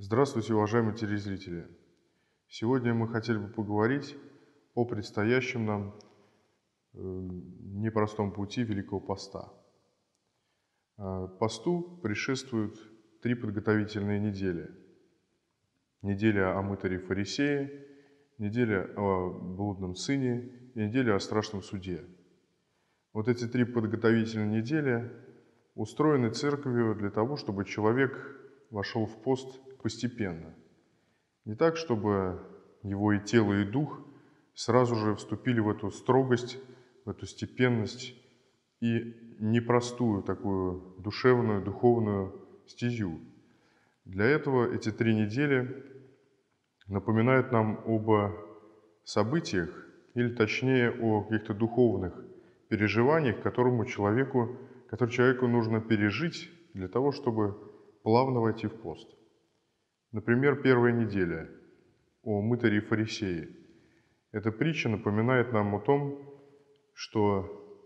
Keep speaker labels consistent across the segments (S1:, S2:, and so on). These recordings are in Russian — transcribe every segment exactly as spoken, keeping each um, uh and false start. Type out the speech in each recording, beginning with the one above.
S1: Здравствуйте, уважаемые телезрители! Сегодня мы хотели бы поговорить о предстоящем нам э, непростом пути Великого Поста. Э, Посту предшествуют три подготовительные недели. Неделя о мытаре и фарисее, неделя о блудном сыне и неделя о страшном суде. Вот эти три подготовительные недели устроены церковью для того, чтобы человек вошел в пост постепенно. Не так, чтобы его и тело, и дух сразу же вступили в эту строгость, в эту степенность и непростую такую душевную, духовную стезю. Для этого эти три недели напоминают нам об событиях, или точнее о каких-то духовных переживаниях, которому человеку, которые человеку нужно пережить для того, чтобы плавно войти в пост. Например, первая неделя о мытаре и фарисее. Эта притча напоминает нам о том, что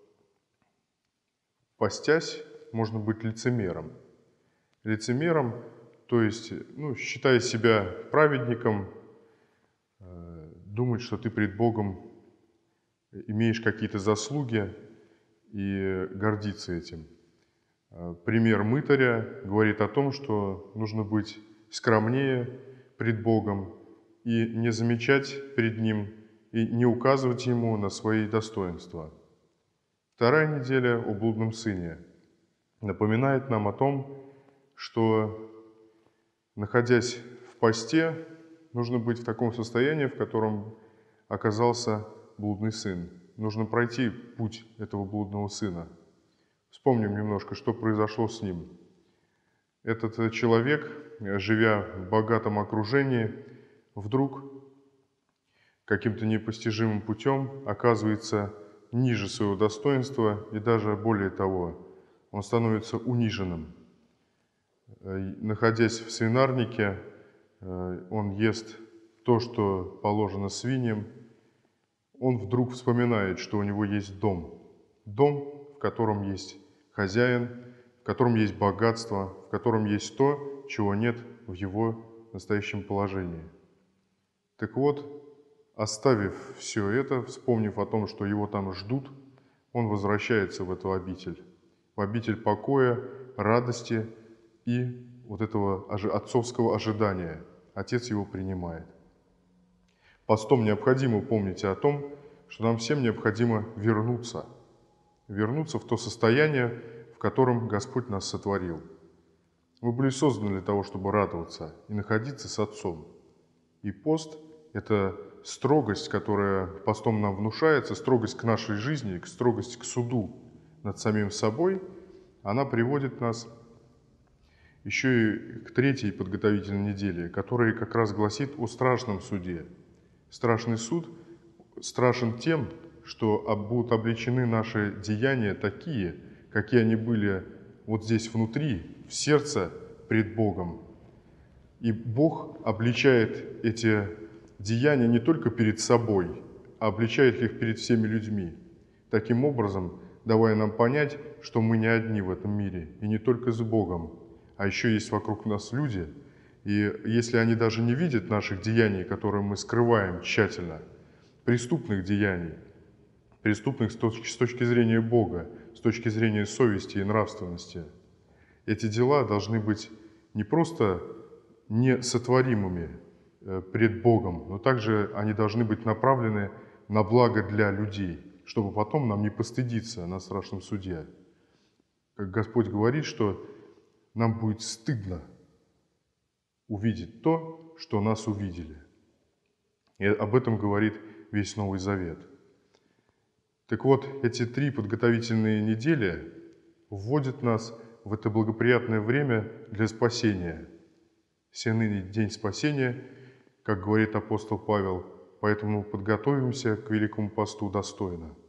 S1: постясь можно быть лицемером. Лицемером, то есть, ну, считая себя праведником, э, думать, что ты пред Богом имеешь какие-то заслуги и гордиться этим. Э, пример мытаря говорит о том, что нужно быть скромнее пред Богом и не замечать перед Ним, и не указывать Ему на свои достоинства. Вторая неделя о блудном сыне напоминает нам о том, что, находясь в посте, нужно быть в таком состоянии, в котором оказался блудный сын. Нужно пройти путь этого блудного сына. Вспомним немножко, что произошло с ним. Этот человек, живя в богатом окружении, вдруг каким-то непостижимым путем оказывается ниже своего достоинства и даже более того, он становится униженным. Находясь в свинарнике, он ест то, что положено свиньям. Он вдруг вспоминает, что у него есть дом. Дом, в котором есть хозяин, в котором есть богатство, в котором есть то, чего нет в его настоящем положении. Так вот, оставив все это, вспомнив о том, что его там ждут, он возвращается в эту обитель, в обитель покоя, радости и вот этого отцовского ожидания. Отец его принимает. Постом необходимо помнить о том, что нам всем необходимо вернуться, вернуться в то состояние, в котором Господь нас сотворил. Мы были созданы для того, чтобы радоваться и находиться с Отцом. И пост – это строгость, которая постом нам внушается, строгость к нашей жизни, строгость к суду над самим собой, она приводит нас еще и к третьей подготовительной неделе, которая как раз гласит о страшном суде. Страшный суд страшен тем, что будут обличены наши деяния такие, какие они были вот здесь внутри, в сердце пред Богом. И Бог обличает эти деяния не только перед собой, а обличает их перед всеми людьми. Таким образом, давая нам понять, что мы не одни в этом мире, и не только с Богом, а еще есть вокруг нас люди, и если они даже не видят наших деяний, которые мы скрываем тщательно, преступных деяний, преступных с точки, с точки зрения Бога, с точки зрения совести и нравственности, эти дела должны быть не просто несотворимыми пред Богом, но также они должны быть направлены на благо для людей, чтобы потом нам не постыдиться на страшном суде. Как Господь говорит, что нам будет стыдно увидеть то, что нас увидели. И об этом говорит весь Новый Завет. Так вот, эти три подготовительные недели вводят нас в это благоприятное время для спасения. «Се ныне день спасения», как говорит апостол Павел, поэтому подготовимся к Великому посту достойно.